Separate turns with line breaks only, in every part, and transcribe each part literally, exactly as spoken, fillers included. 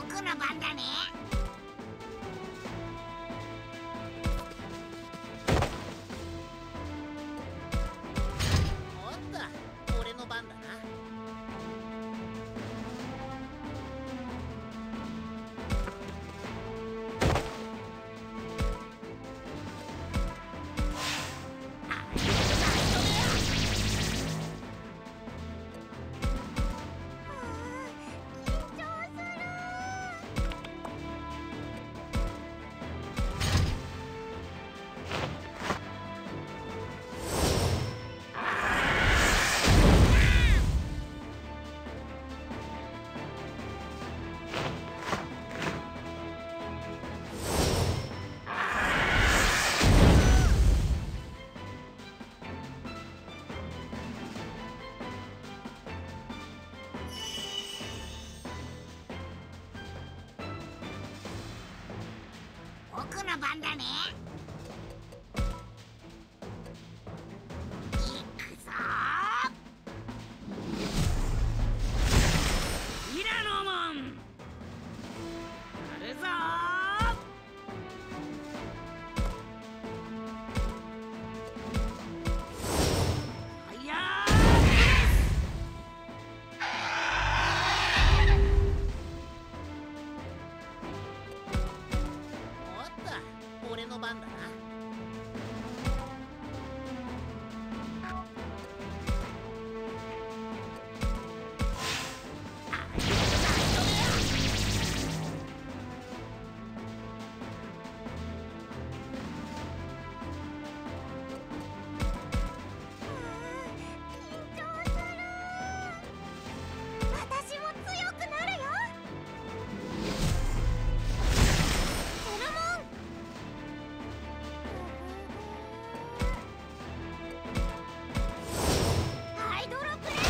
僕の番だね。
おっと、俺の番だな。
僕の番だね。いくぞー。
ミラノモンやるぞー。いや
おっと、俺の番だな。
私も強くなるよ。ソロモン。ハイドロプレ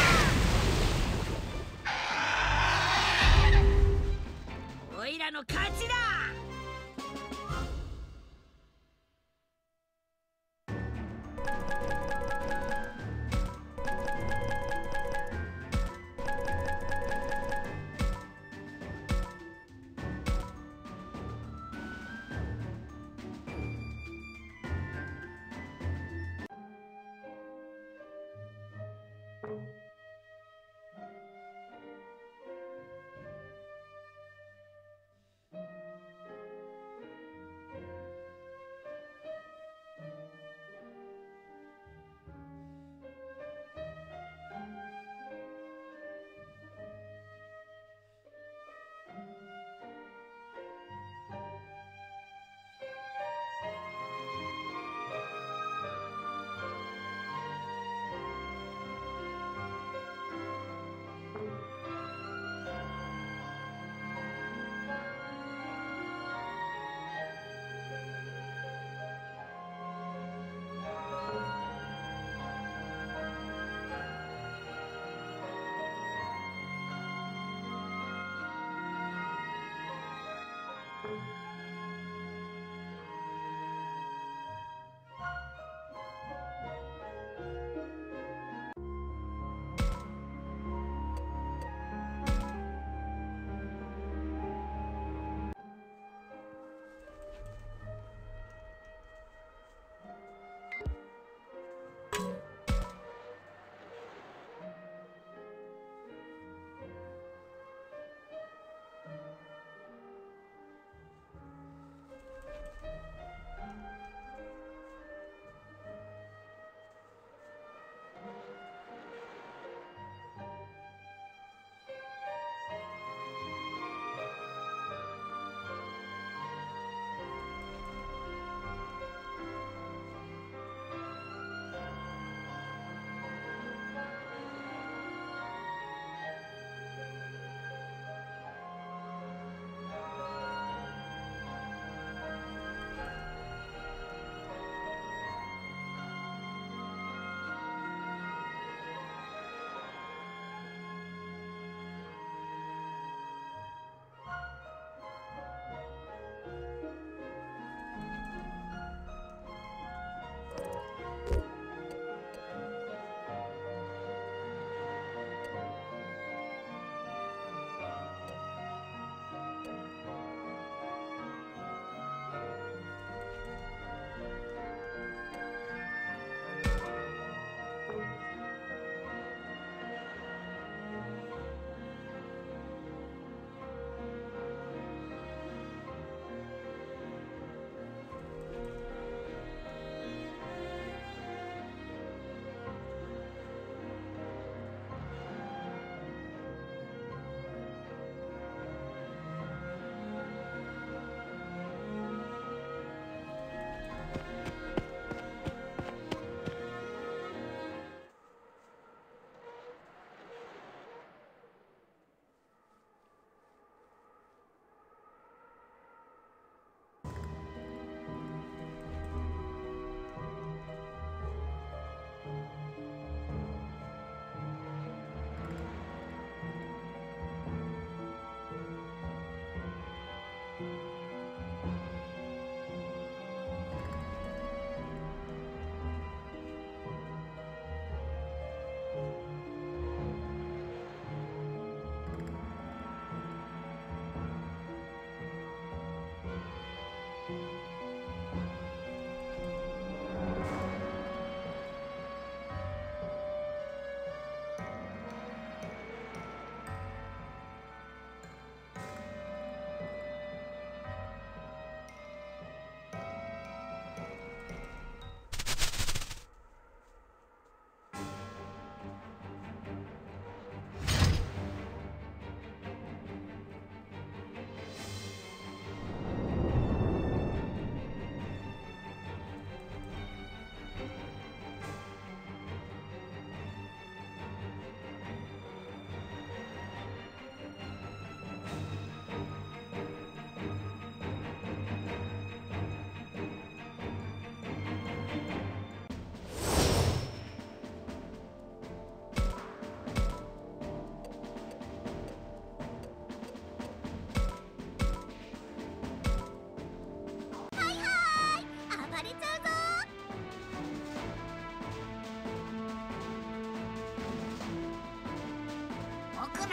ッ
おいらの勝ちだ。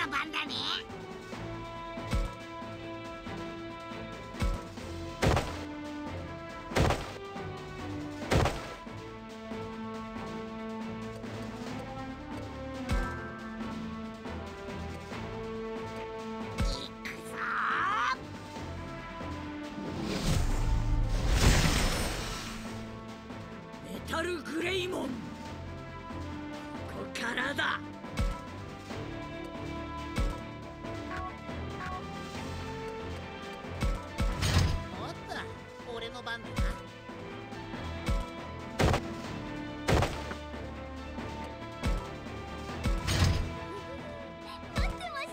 の番だね。
メタルグレイモン、ここからだ。
おっと、俺の番だな。
待ってました。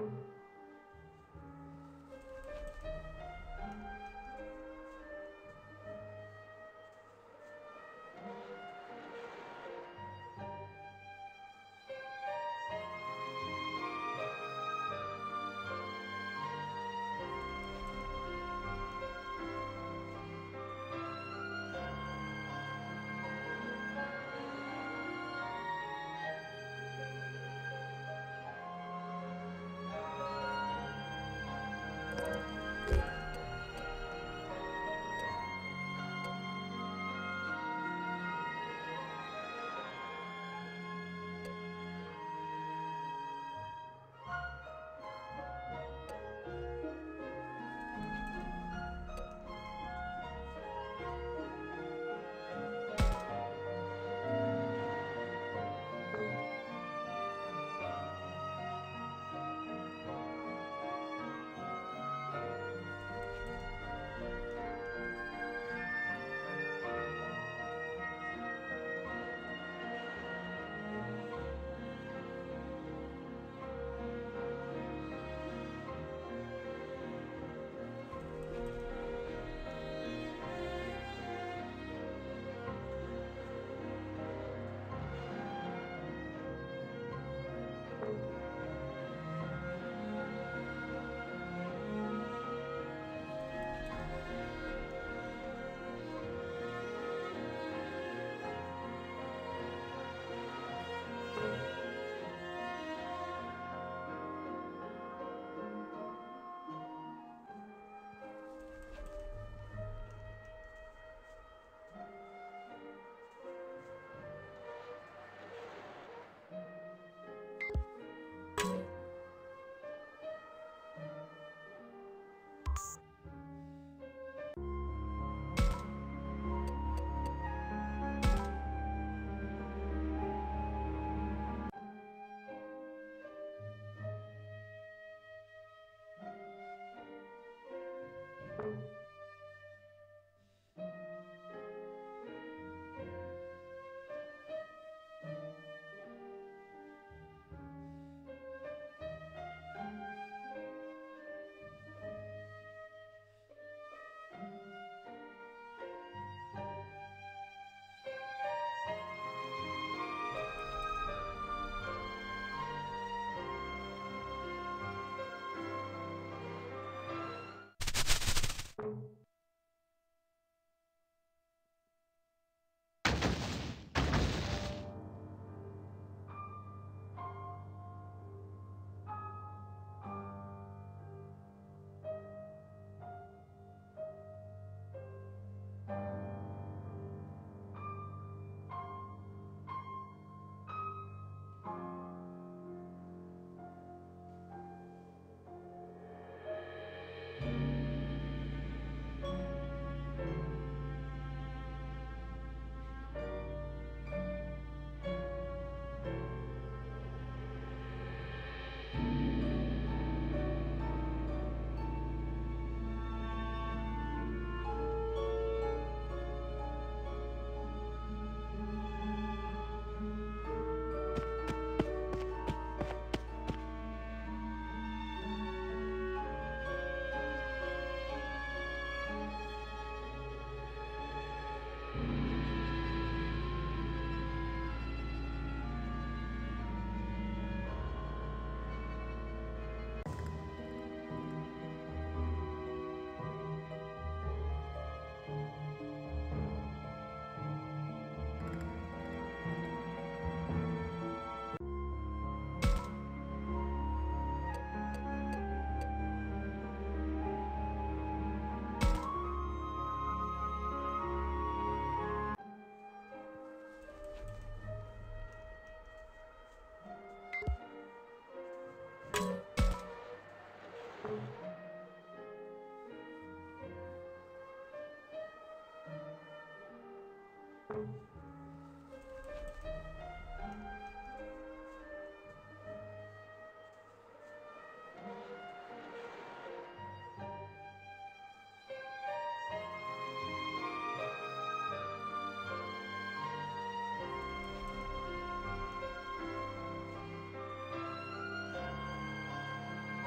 あ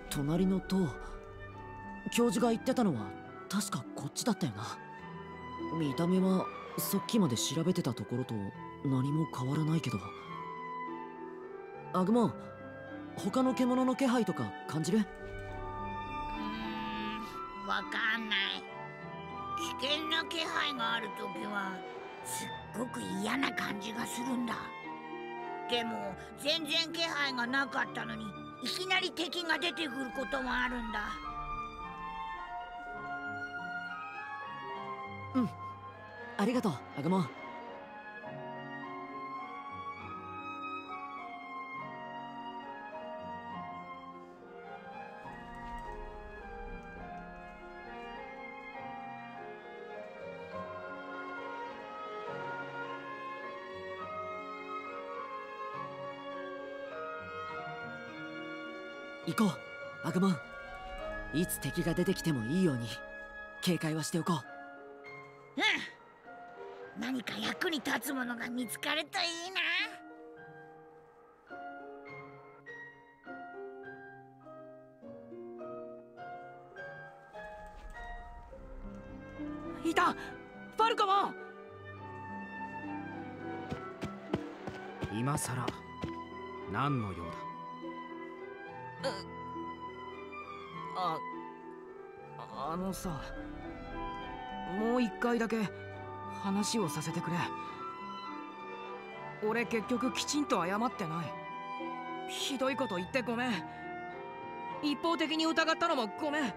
隣の塔、教授が言ってたのは確かこっちだったよな。見た目はさっきまで調べてたところと何も変わらないけど。アグモン、他の獣の気配とか感じる？
うーん、わかんない。危険な気配があるときはすっごく嫌な感じがするんだ。でも全然気配がなかったのにいきなり敵が出てくることもあるんだ。
うん、ありがとうアグモン。行こうアグモン。いつ敵が出てきてもいいように警戒はしておこう。
うん、何か役に立つものが見つかるといいな。いた、ファルコモン。
今さら何の用だ？
あ、あのさ、もう一回だけ話をさせてくれ。俺結局きちんと謝ってない。ひどいこと言ってごめん。一方的に疑ったのもごめん。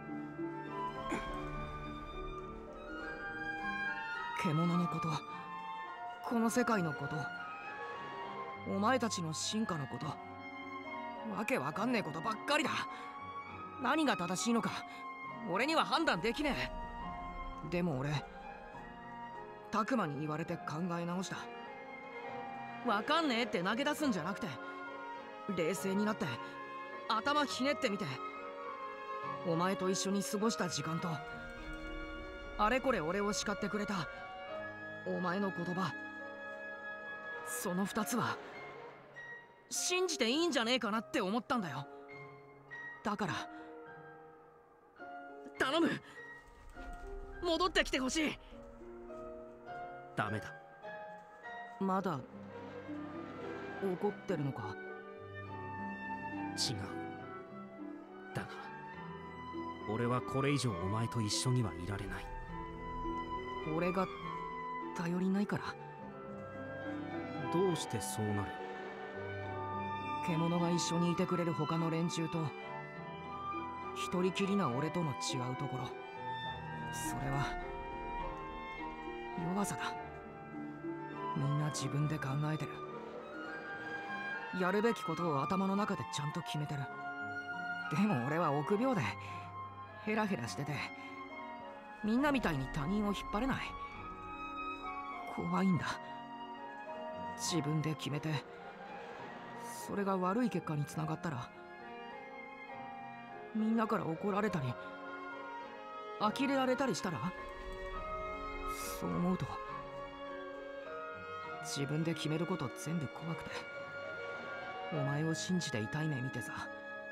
獣のこと、この世界のこと、お前たちの進化のこと、わけわかんねえことばっかりだ。何が正しいのか俺には判断できねえ。でも俺タクマに言われて考え直した。わかんねえって投げ出すんじゃなくて冷静になって頭ひねってみて、お前と一緒に過ごした時間とあれこれ俺を叱ってくれたお前の言葉、その二つは信じていいんじゃねえかなって思ったんだよ。だから頼む、戻ってきてほしい。
ダメだ。
まだ怒ってるのか？
違う。だが俺はこれ以上お前と一緒にはいられない。
俺が頼りないから？
どうしてそうなる？
獣が一緒にいてくれる他の連中と一人きりな俺との違うところ、それは弱さだ。みんな自分で考えてる。やるべきことを頭の中でちゃんと決めてる。でも俺は臆病でヘラヘラしてて、みんなみたいに他人を引っ張れない。怖いんだ。自分で決めてそれが悪い結果につながったらみんなから怒られたり呆れられたりしたら。そう思うと自分で決めること全部怖くて、お前を信じて痛い目見てさ、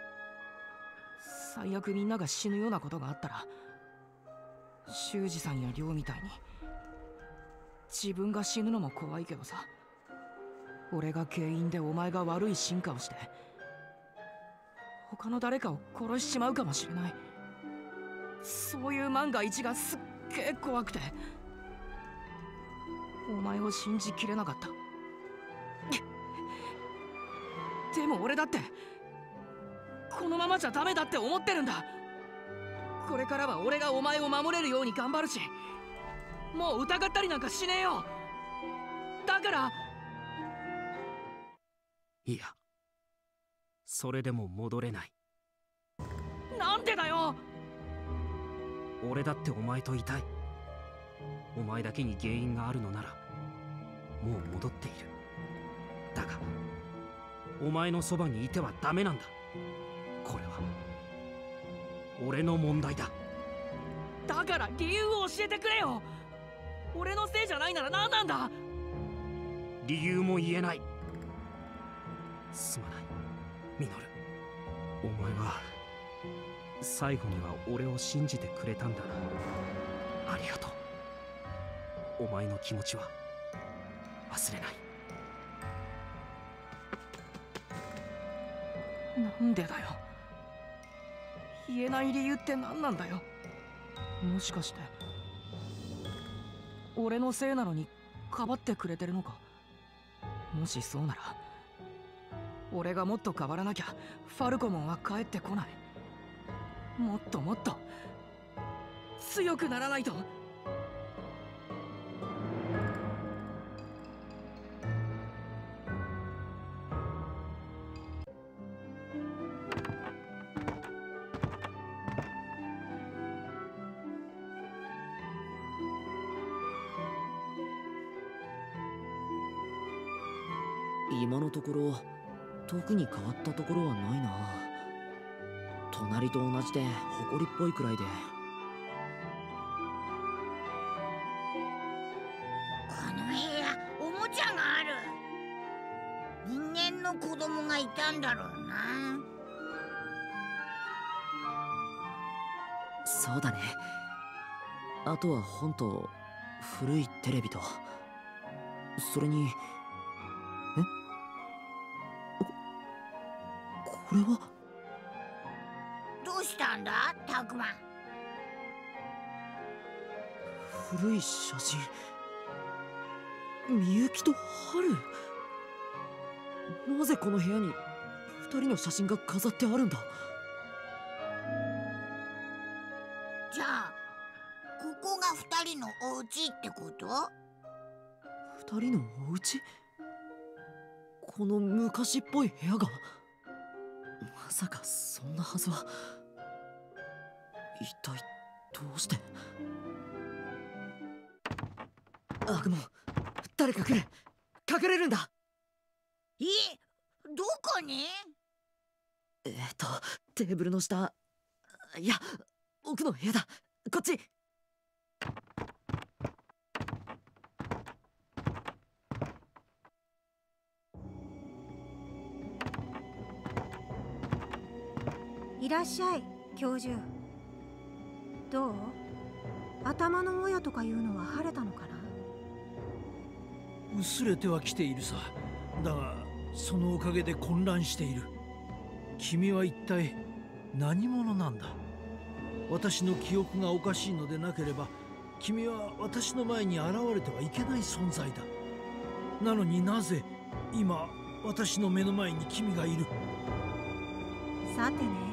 最悪みんなが死ぬようなことがあったら修二さんや亮みたいに自分が死ぬのも怖いけどさ、俺が原因でお前が悪い進化をして他の誰かを殺しちまうかもしれない。そういう万が一がすっげえ怖くてお前を信じきれなかった。でも俺だってこのままじゃダメだって思ってるんだ。これからは俺がお前を守れるように頑張るし、もう疑ったりなんかしねえよ。だから
いや、それでも戻れない。
なんでだよ。
俺だってお前といたい。お前だけに原因があるのならもう戻っている。だがお前のそばにいてはダメなんだ。これは俺の問題だ。
だから理由を教えてくれよ。俺のせいじゃないなら何なんだ。
理由も言えない。すまないミノル。お前は最後には俺を信じてくれたんだな。ありがとう。お前の気持ちは忘れない。
なんでだよ。言えない理由って何なんだよ。もしかして俺のせいなのにかばってくれてるのか。もしそうなら俺がもっと変わらなきゃファルコモンは帰ってこない。もっともっと強くならないと。
今のところ特に変わったところはないな。隣と同じで埃っぽいくらいで。
この部屋おもちゃがある。人間の子供がいたんだろうな。
そうだね。あとは本と古いテレビと、それにこれは
どうしたんだタクマ。
古い写真。みゆきとハル。なぜこの部屋に二人の写真が飾ってあるんだ。
じゃあここが二人のお家ってこと？
二人のお家？この昔っぽい部屋が。まさかそんなはずは。一体どうして。アグモン、誰か来る。隠れるんだ。
え、どこに？
えっとテーブルの下、いや奥の部屋だ。こっち。
いらっしゃい教授。どう？頭のもやとかいうのは晴れたのかな。
薄れてはきているさ。だがそのおかげで混乱している。君は一体何者なんだ。私の記憶がおかしいのでなければ君は私の前に現れてはいけない存在だ。なのになぜ今私の目の前に君がいる。
さてね、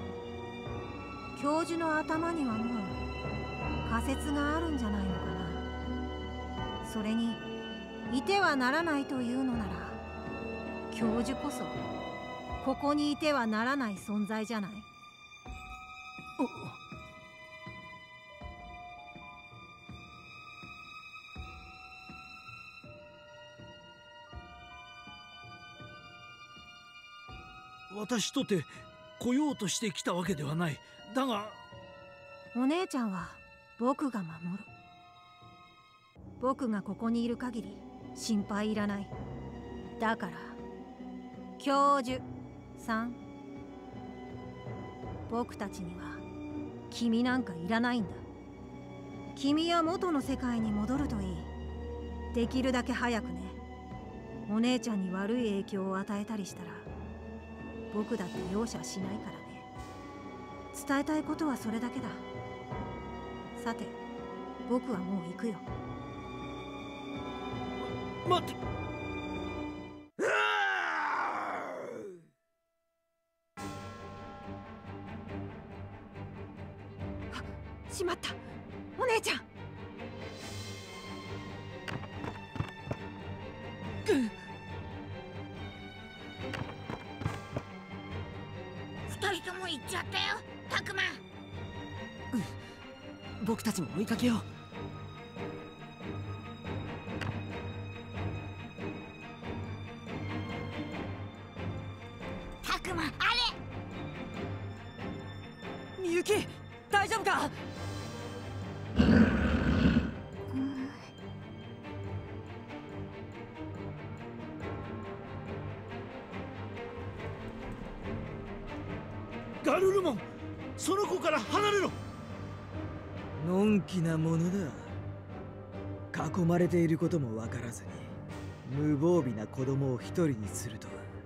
教授の頭にはもう仮説があるんじゃないのかな。それにいてはならないというのなら教授こそここにいてはならない存在じゃない。
私とて来ようとしてきたわけではない。だが
お姉ちゃんは僕が守る。僕がここにいる限り心配いらない。だから教授さん、僕たちには君なんかいらないんだ。君は元の世界に戻るといい。できるだけ早くね。お姉ちゃんに悪い影響を与えたりしたら僕だって容赦しないからね。伝えたいことはそれだけだ。さて僕はもう行くよ。
待って。
しまった、お姉ちゃん。
二人とも行っちゃったよタクマ。
うん、僕たちも追いかけよう。
タクマ、あれ
みゆき、大丈夫か。
ガルルモン、 その子から離れろ。
のんきなものだ。囲まれていることも分からずに無防備な子供を一人にすると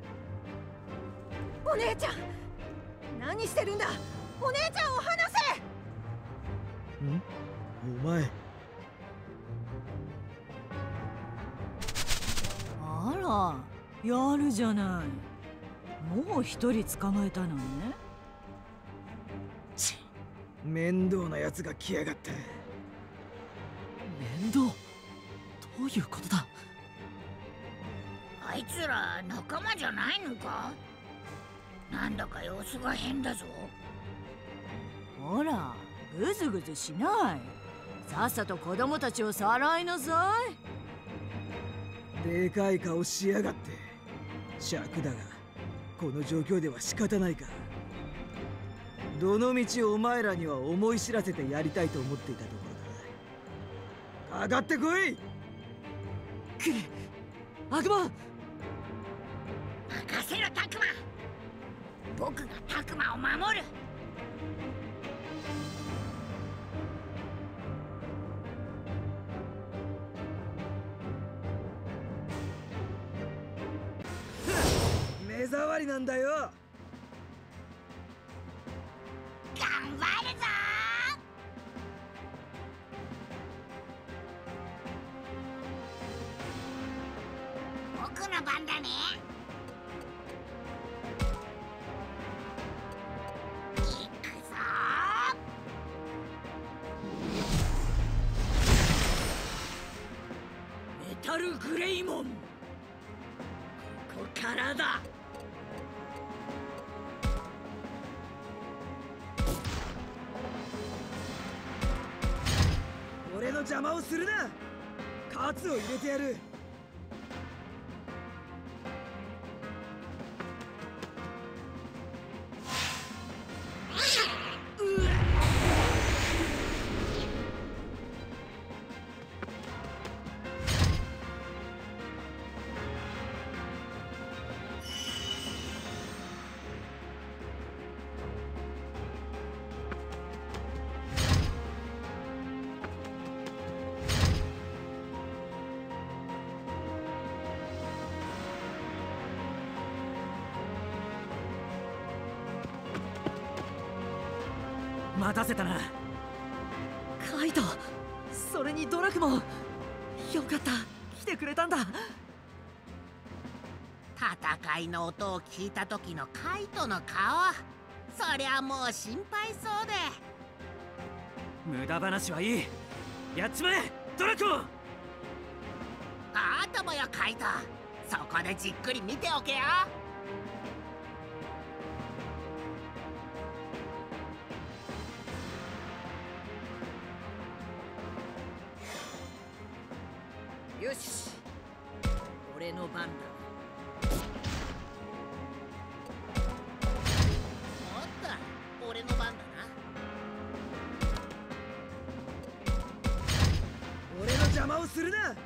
は。
お姉ちゃん、何してるんだ。お姉ちゃんを離せ。
ん？お前。
あら、やるじゃない。もう一人捕まえたのね。
ちっ、面倒なやつが来やがった。
面倒？どういうことだ。
あいつら仲間じゃないのか。なんだか様子が変だぞ。
ほら、ぐずぐずしない。さっさと子供たちをさらいなさ
い。でかい顔しやがって。尺だがこの状況では仕方ないか。どのみちお前らには思い知らせてやりたいと思っていたところだ。かかってこい。
くれ、アグマ。
任せろタクマ。僕がタクマを守る。
目障りなんだよ。
頑張るぞ。僕の番だね。行くぞ。
メタルグレイモン、ここからだ。
俺の邪魔をするな。カツを入れてやる。
待たせたな。カイト、それにドラクも。よかった、来てくれたんだ。
戦いの音を聞いた時のカイトの顔、そりゃもう心配そうで。
無駄話はいい。やっちまえドラクモ。
ああともよカイト、そこでじっくり見ておけよ。
よし、俺の番だ。
おっと、俺の番だな。
俺の邪魔をするな。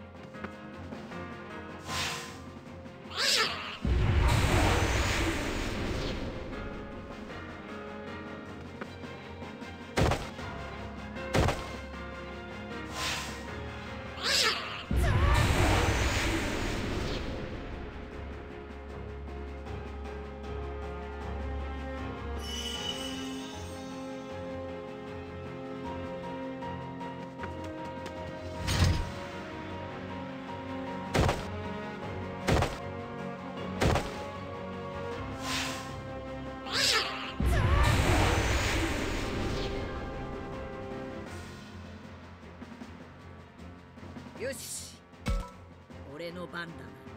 よし、俺の番だな。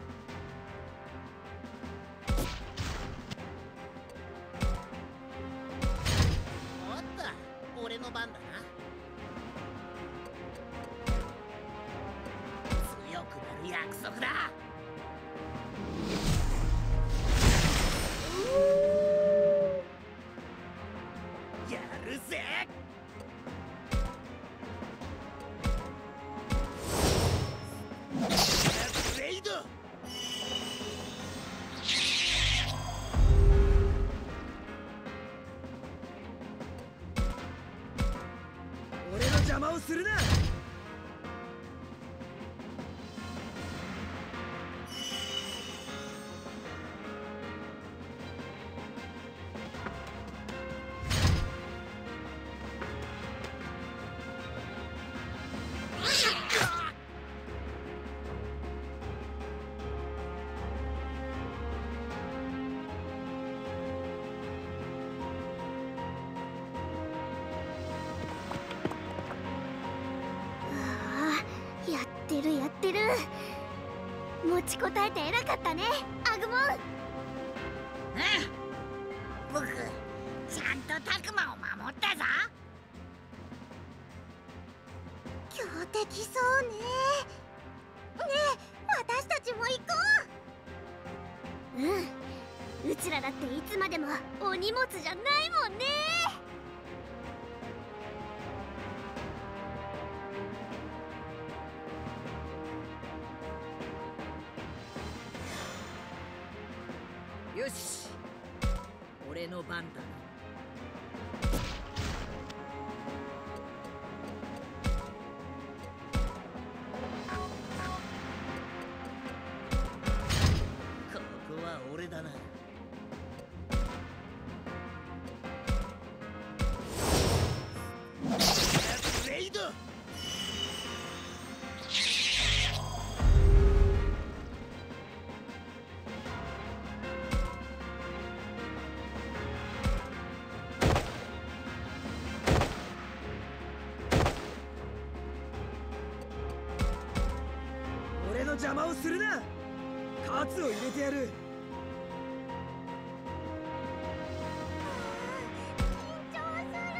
おっと、俺の番だな。強くなる約束だ。やるぜ。レイド。
するな。
やってるやってる。持ちこたえて偉かったね、アグモン。
うん、僕ちゃんとタクマを守ったぞ。
強敵そうね。ねえ、私たちも行こう。うん、うちらだっていつまでもお荷物じゃないもんね。
よし、俺の番だ。
ここは俺だな。レイド。
俺の邪魔をするな。カツを入れてやる。
緊張する。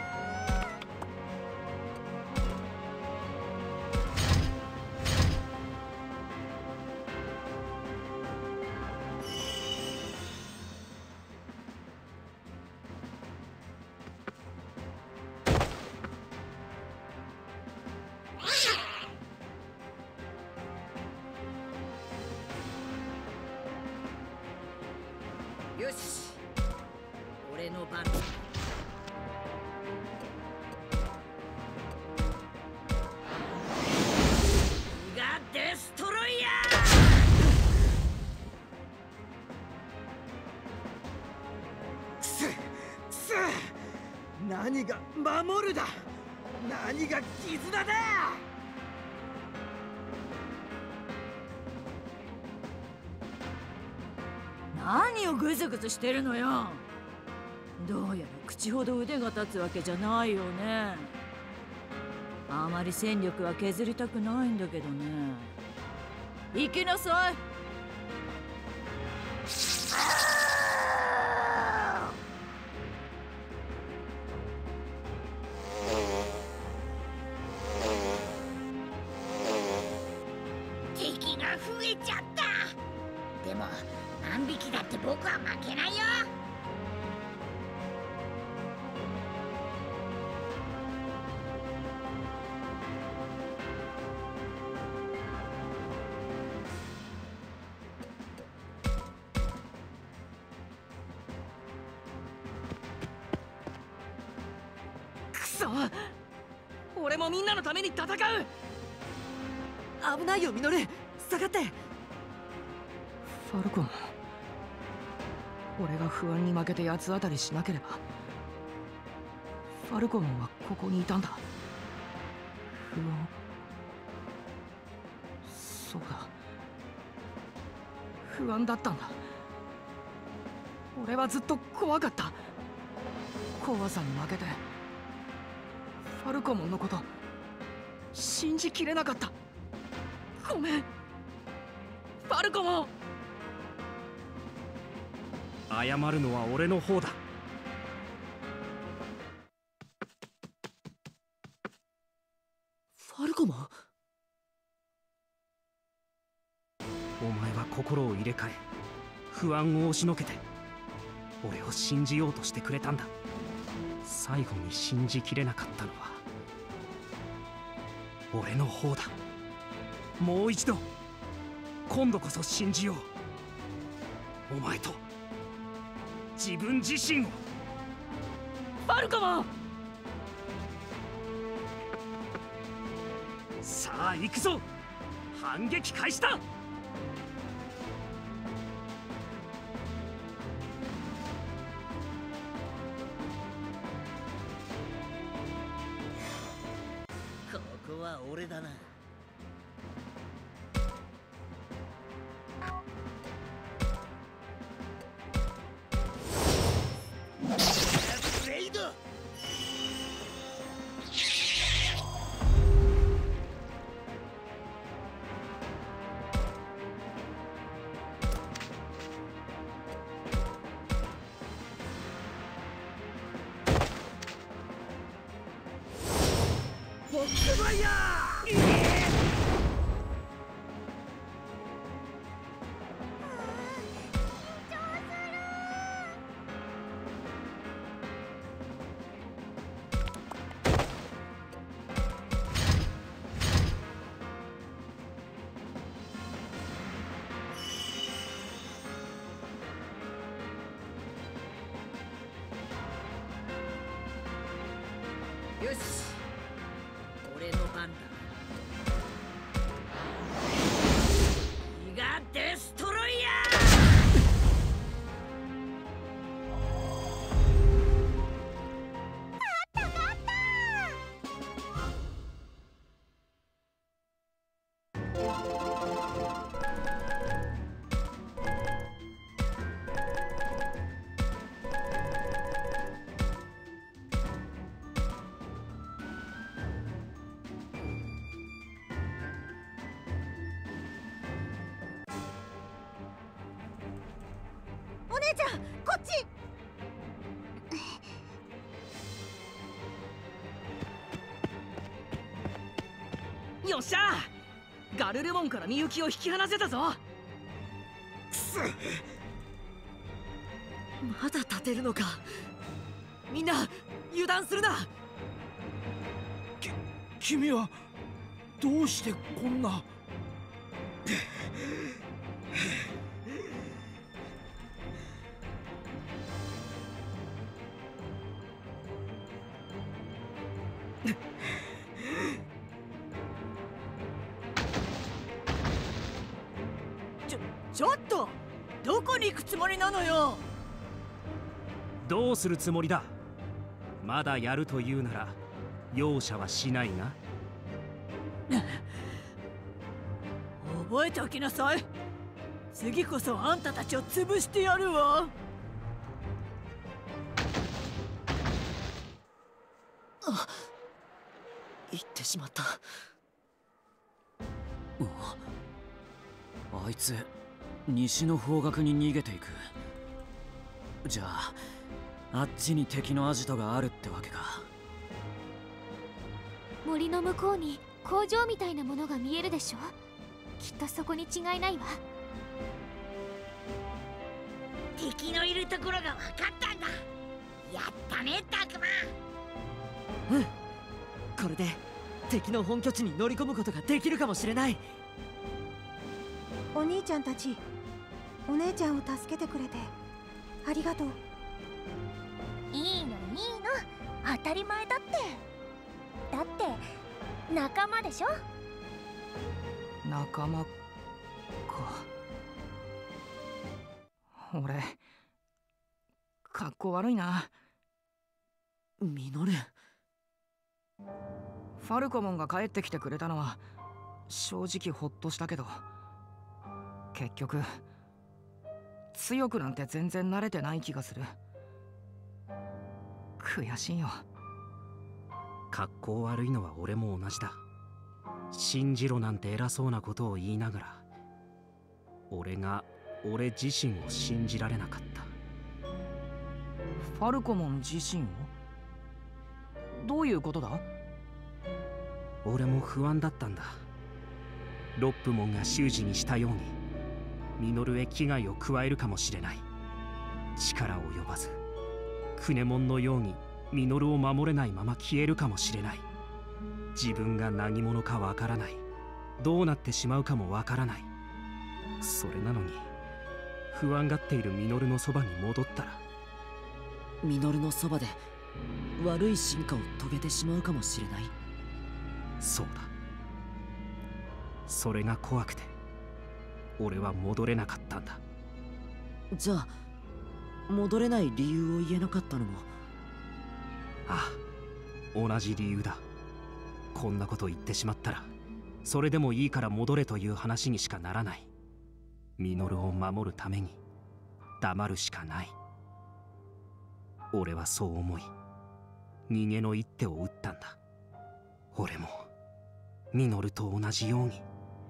よし、俺の番だ。ギガデストロイヤ
くすくす。何が守るだ。何が絆だ。
何をグズグズしてるのよ。どうやら口ほど腕が立つわけじゃないよね。あまり戦力は削りたくないんだけどね。行きなさい。
敵が増えちゃった。でも何匹だって僕は負けないよ。
くそ、俺もみんなのために戦う。
危ないよミノル、下がって。
ファルコン、俺が不安に負けて八つ当たりしなければファルコモンはここにいたんだ。不安、そうだ、不安だったんだ。俺はずっと怖かった。怖さに負けてファルコモンのこと信じきれなかった。ごめんファルコモン。
謝るのは俺の方だ。
ファルコモン。
お前は心を入れ替え不安を押しのけて俺を信じようとしてくれたんだ。最後に信じきれなかったのは俺の方だ。もう一度今度こそ信じよう。お前と自分自身を。
ファルコモン。
さあ行くぞ。反撃開始だ。
ここは俺だな。ブレイド。ボックスファイヤー。よし、俺の番だ。ギガデストロイヤ
お姉ちゃん、こっち。
よっしゃー、ガルルモンからみゆきを引き離せたぞ。
くそ、まだ立てるのか。みんな油断するな。
き君はどうしてこんな。
ちょちょっと、どこに行くつもりなのよ。
どうするつもりだ。まだやるというなら容赦はしないな。
覚えておきなさい。次こそあんたたちを潰してやるわ。
あ、言ってしまった。あいつ西の方角に逃げていく。じゃああっちに敵のアジトがあるってわけか。
森の向こうに工場みたいなものが見えるでしょ。きっとそこに違いないわ。
敵のいるところが分かったんだ。やったね、タクマ。
うん、これで敵の本拠地に乗り込むことができるかもしれない。
お兄ちゃんたち、お姉ちゃんを助けてくれてありがとう。
いいのいいの、当たり前だって。だって仲間でしょ。
仲間か。俺かっこ悪いな。
ミノル、
ファルコモンが帰ってきてくれたのは正直ホッとしたけど、結局強くなんて全然慣れてない気がする。悔しいよ。
格好悪いのは俺も同じだ。信じろなんて偉そうなことを言いながら、俺が俺自身を信じられなかった。
ファルコモン自身を？どういうことだ？
俺も不安だったんだ。ロップモンが習字にしたようにミノルへ危害を加えるかもしれない。力及ばずクネモンのようにミノルを守れないまま消えるかもしれない。自分が何者かわからない。どうなってしまうかもわからない。それなのに不安がっているミノルのそばに戻ったら、
ミノルのそばで悪い進化を遂げてしまうかもしれない。
そうだ。 それが怖くて俺は戻れなかったんだ。
じゃあ戻れない理由を言えなかったのも。
ああ、同じ理由だ。こんなこと言ってしまったらそれでもいいから戻れという話にしかならない。ミノルを守るために黙るしかない。俺はそう思い逃げの一手を打ったんだ。俺もミノルと同じように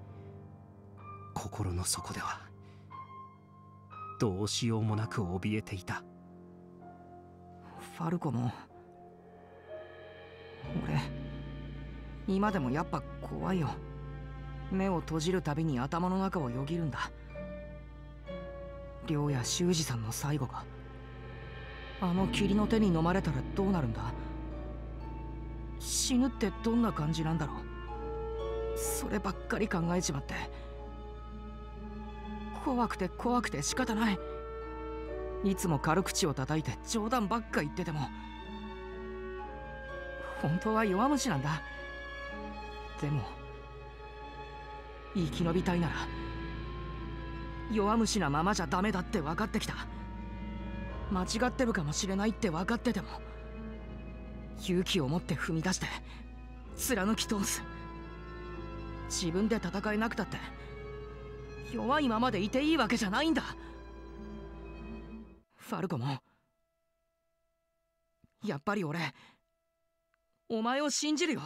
心の底ではどうしようもなく怯えていた。
ファルコも俺今でもやっぱ怖いよ。目を閉じるたびに頭の中をよぎるんだ。亮や修二さんの最後があの霧の手に飲まれたらどうなるんだ。死ぬってどんな感じなんだろう。そればっかり考えちまって怖くて怖くて仕方ない。いつも軽口を叩いて冗談ばっか言ってても本当は弱虫なんだ。でも生き延びたいなら弱虫なままじゃダメだって分かってきた。間違ってるかもしれないって分かってても勇気を持って踏み出して貫き通す。自分で戦えなくたって弱いままでいていいわけじゃないんだ。ファルコもやっぱり俺お前を信じるよ。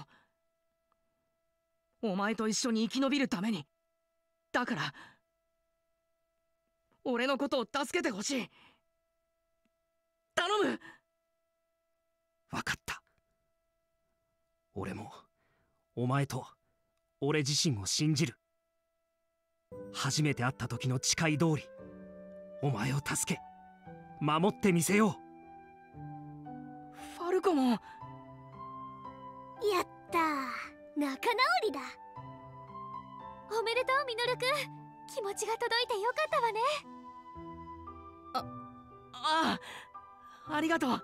お前と一緒に生き延びるために。だから俺のことを助けてほしい。頼む。
分かった。俺もお前と俺自身を信じる。初めて会った時の誓い通りお前を助け守ってみせよ
う。ファルコも。
やったー、仲直りだ。おめでとうミノルくん。気持ちが届いてよかったわね。
あああ、ありがとう。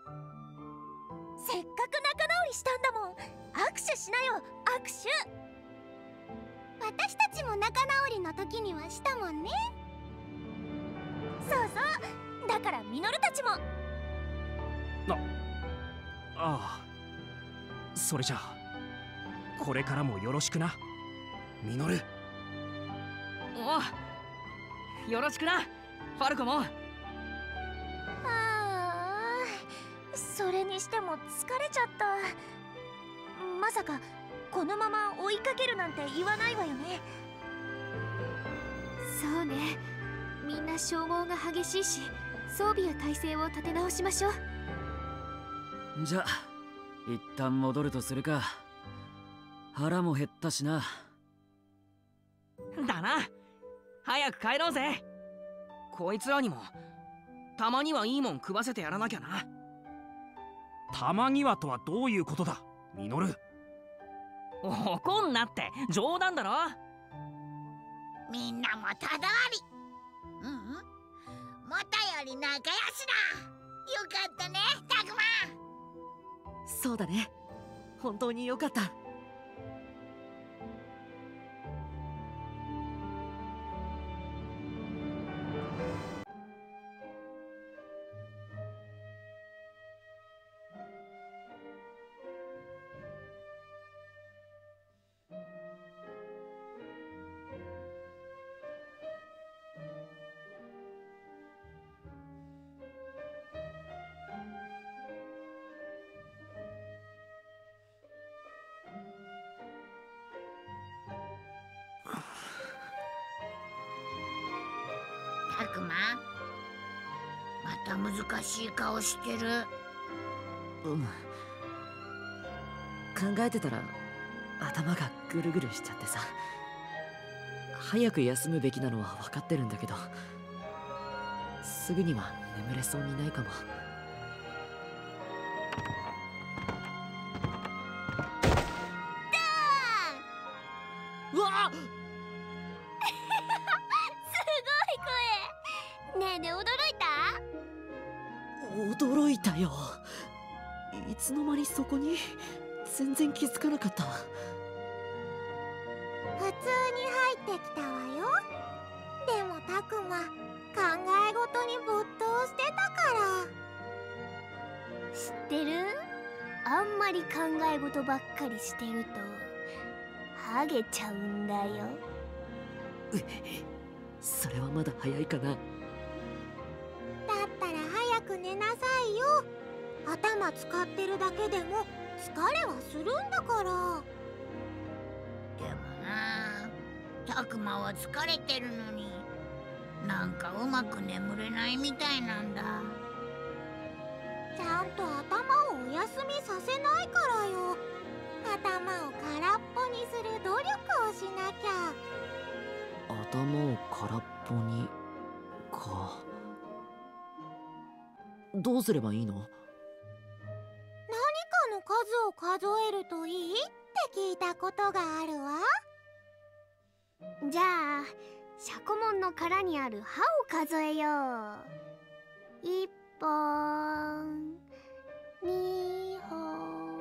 せっかく仲直りしたんだもん。握手しなよ、握手。私たちも仲直りの時にはしたもんね。そうそう、だからミノルたちも。
なああ、それじゃあこれからもよろしくなミノル。
おう、よろしくなファルコも。
ああ、それにしても疲れちゃった。まさかこのまま追いかけるなんて言わないわよね。そうね、みんな消耗が激しいし装備や体制を立て直しましょう。
じゃあ一旦戻るとするか。腹も減ったしな。
だな、早く帰ろうぜ。こいつらにもたまにはいいもん食わせてやらなきゃな。
たまにはとはどういうことだミノル。
怒んなって、冗談だろ。
みんなもただわり。うんうん、もとより仲良しだ。よかったねタグマ。
そうだね、本当によかった。
タグマ、また難しい顔してる。
うん、考えてたら頭がぐるぐるしちゃってさ。早く休むべきなのは分かってるんだけど、すぐには眠れそうにないかも。
うわっねえねえ、驚いた？
驚いたよ。いつの間にそこに。全然気づかなかった。
普通てきたわよ。でもたくま考え事に没頭してたから。知ってる？あんまり考え事ばっかりしてるとハゲちゃうんだよ。
それはまだ早いかな。
だったら早く寝なさいよ。頭使ってるだけでも疲れはするんだから。
でもな、たくまは疲れてるのになんかうまく眠れないみたいなんだ。
ちゃんと頭をお休みさせないからよ。頭を空っぽにする努力をしなきゃ。
頭を空っぽにか。どうすればいいの？
何かの数を数えるといいって聞いたことがあるわ。じゃあシャコモンの殻にある歯を数えよう。一本、二本。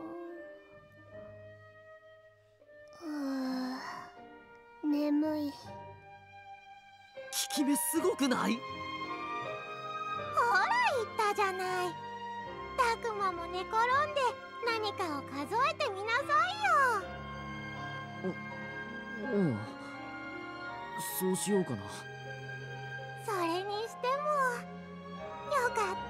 うー、眠い。
効き目すごくない？
ほら言ったじゃない。たくまも寝転んで何かを数えてみなさいよ。
お、おう。そうしようかな。
それにしてもよかった。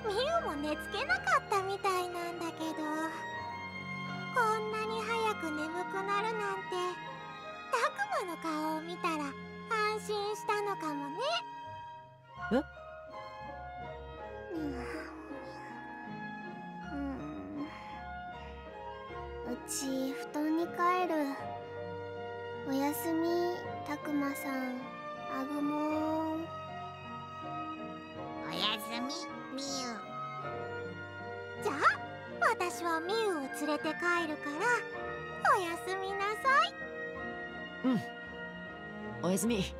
ミウも寝つけなかったみたいなんだけど、こんなに早く眠くなるなんてたくまの顔を見たら安心したのかもね。
え？
うん、うち布団に帰る。おやすみ、たくまさん、あぐもん。
おやすみ、みゆ。
じゃあ私はみゆを連れて帰るからおやすみなさい。
うん、おやすみ。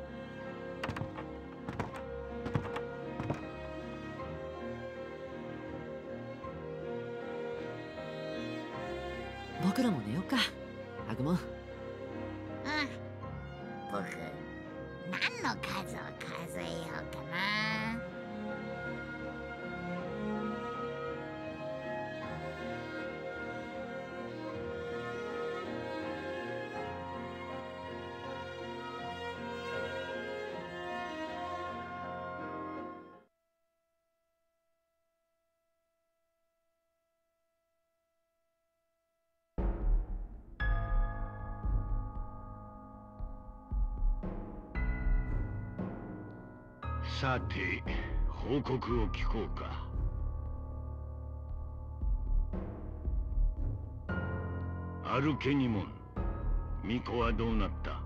僕らも寝ようか、アグモン。
僕、何の数を数えようかな。
さて、報告を聞こうか。アルケニモン、巫女はどうなった？